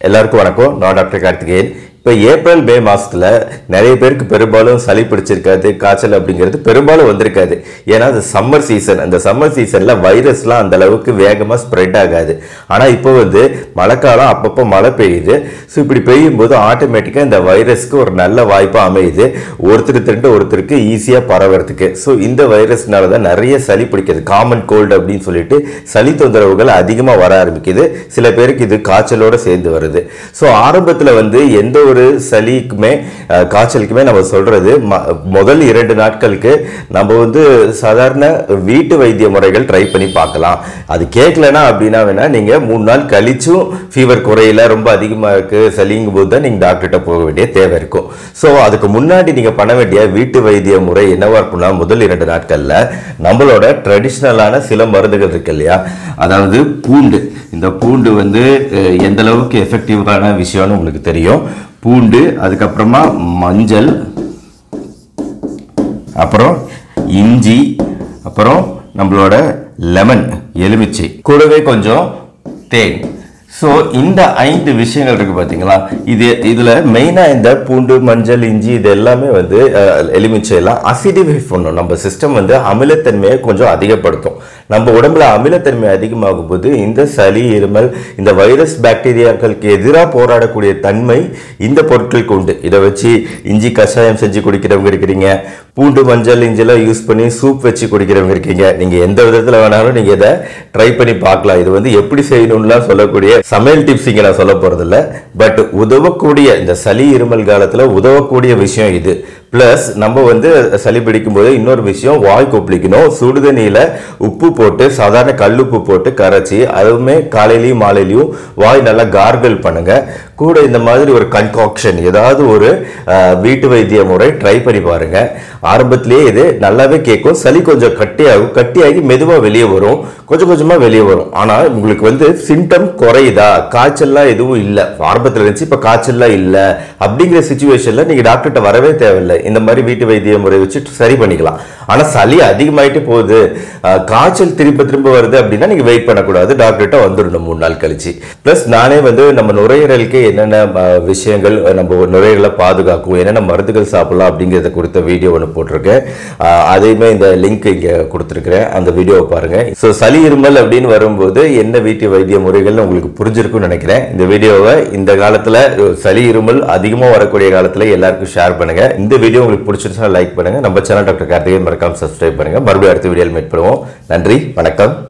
எல்லாருக்கும் வணக்கம். நான் டாக்டர் கார்த்திகேயன். இப்போ ஏப்ரல் மே மாசத்துல நிறைய பேருக்கு பெரும்பாலும் சளி பிடிச்சிருக்காது, காய்ச்சல் அப்படிங்கிறது பெரும்பாலும் வந்திருக்காது. ஏன்னா அது சம்மர் சீசன். அந்த சம்மர் சீசன்ல வைரஸ்லாம் அந்த அளவுக்கு வேகமாக ஸ்ப்ரெட் ஆகாது. ஆனால் இப்போ மழைக்காலம், அப்பப்போ மழை பெய்யுது. ஸோ இப்படி பெய்யும் போது ஆட்டோமேட்டிக்காக இந்த வைரஸ்க்கு ஒரு நல்ல வாய்ப்பாக அமையுது, ஒருத்தருக்கு ஈஸியாக பரவறதுக்கு. ஸோ இந்த வைரஸ்னால தான் நிறைய சளி பிடிக்கிறது, காமன் கோல்டு அப்படின்னு சொல்லிட்டு சளி தொந்தரவுகள் அதிகமாக வர ஆரம்பிக்குது. சில பேருக்கு இது காய்ச்சலோட சேர்ந்து வருது. ஸோ ஆரம்பத்தில் எந்த ஒரு சளிக்குமே காய்ச்சலுக்குமே நம்ம சொல்றது முதல் 2 நாட்களுக்கு நம்ம சாதாரண வீட்டு வைத்திய முறைகள் ட்ரை பண்ணி பார்க்கலாம். அது கேட்கலனா அப்படின்னா வேணா நீங்க 3 நாள் கழிச்சும் ஃபீவர் குறையில, ரொம்ப அதிகமா இருக்கு சளிங்கும் போது தான் நீங்க டாக்டர்கிட்ட போக வேண்டிய தேவை இருக்கும். ஸோ அதுக்கு முன்னாடி நீங்க பண்ண வேண்டிய வீட்டு வைத்திய முறை என்னவா இருக்கும்னா, முதல் 2 நாட்கள்ல நம்மளோட ட்ரெடிஷ்னலான சில மருந்துகள் இருக்கு இல்லையா, அதாவது பூண்டு. இந்த பூண்டு எந்த அளவுக்கு எஃபெக்டிவான விஷயம்னு உங்களுக்கு தெரியும். பூண்டு, அதுக்கப்புறமா மஞ்சள், அப்புறம் இஞ்சி, அப்புறம் நம்மளோட லெமன், எலுமிச்சை, கூடவே கொஞ்சம் தேன். ஸோ இந்த 5 விஷயங்கள் இருக்கு பார்த்தீங்களா. இதுல மெயினா இந்த பூண்டு, மஞ்சள், இஞ்சி இது எல்லாமே எலுமிச்சை எல்லாம் அசிடிஃபை பண்ணும். நம்ம சிஸ்டம் அமிலத்தன்மையை கொஞ்சம் அதிகப்படுத்தும். நம்ம உடம்புல அமிலத்தன்மை அதிகமாகும் போது இந்த சளி, இருமல், இந்த வைரஸ் பாக்டீரியாக்களுக்கு எதிராக போராடக்கூடிய தன்மை இந்த பொருட்களுக்கு உண்டு. இதை வச்சு இஞ்சி கஷாயம் செஞ்சு குடிக்கிறவங்க இருக்கிறீங்க, பூண்டு, மஞ்சள், இஞ்சிலாம் யூஸ் பண்ணி சூப் வச்சு குடிக்கிறவங்க இருக்கீங்க. நீங்க எந்த விதத்துல வேணாலும் நீங்க இதை ட்ரை பண்ணி பார்க்கலாம். இது எப்படி செய்யணும்லாம் சொல்லக்கூடிய சமையல் டிப்ஸ் இங்க நான் சொல்ல போறது இல்லை. பட் உதவக்கூடிய, இந்த சளி இருமல் காலத்துல உதவக்கூடிய விஷயம் இது. பிளஸ் நம்ம சளி பிடிக்கும் போது இன்னொரு விஷயம், வாய் கொப்பளிக்கணும். சுடுதண்ணியில உப்பு போட்டு, சாதாரண கல்லுப்பு போட்டு கரைச்சி, அதுவுமே காலையிலையும் மாலையிலையும் வாய் நல்லா கார்கிள் பண்ணுங்க. கூட இந்த மாதிரி ஒரு கன்காக்ஷன், ஏதாவது ஒரு வீட்டு வைத்திய முறை ட்ரை பண்ணி பாருங்க. ஆரம்பத்திலேயே இது நல்லாவே கேட்கும். சளி கொஞ்சம் கட்டியாகி மெதுவாக வெளியே வரும், கொஞ்சம் கொஞ்சமா வெளியே வரும். ஆனா உங்களுக்கு சிம்டம் குறையுதா, காய்ச்சல்லாம் எதுவும் இல்லை, ஆரம்பத்தில் இருந்துச்சு இப்ப காய்ச்சல்லாம் இல்லை அப்படிங்கிற சிச்சுவேஷன்ல நீங்க டாக்டர்கிட்ட வரவே தேவையில்லை. இந்த மாதிரி வீட்டு வைத்திய முறை வச்சு சரி பண்ணிக்கலாம். ஆனா சளி அதிகமாயிட்டு போகுது, காய்ச்சல் திரும்ப வருது அப்படின்னா நீங்க வெயிட் பண்ணக்கூடாது, டாக்டர்கிட்ட வந்துடணும் 3 நாள் கழிச்சு. பிளஸ் நானே நம்ம நுரையீரலுக்கு என்னென்ன விஷயங்கள் நம்ம நுரையீரலை பாதுகாக்கும், என்னென்ன மருந்துகள் சாப்பிடலாம் அப்படிங்கிறத குறித்த வீடியோ ஒன்று போட்டிருக்கேன். அதையுமே இந்த லிங்க் இங்க கொடுத்துருக்கிறேன், அந்த வீடியோவை பாருங்க. ஸோ சளி இருமல் அப்படின்னு வரும்போது என்ன வீட்டு வைத்திய முறைகள்னு உங்களுக்கு புரிஞ்சிருக்கும்னு நினைக்கிறேன். இந்த வீடியோவை இந்த காலத்துல சளி இருமல் அதிகமாக வரக்கூடிய காலத்துல எல்லாருக்கும் ஷேர் பண்ணுங்க. இந்த வீடியோ உங்களுக்கு பிடிச்சிருந்தா லைக் பண்ணுங்க. நம்ம சேனல் டாக்டர் கார்த்திகேயன் மறக்காம சப்ஸ்கிரைப் பண்ணுங்க. மறுபடியும் அடுத்த வீடியோவில் மீட் பண்ணுவோம். நன்றி, வணக்கம்.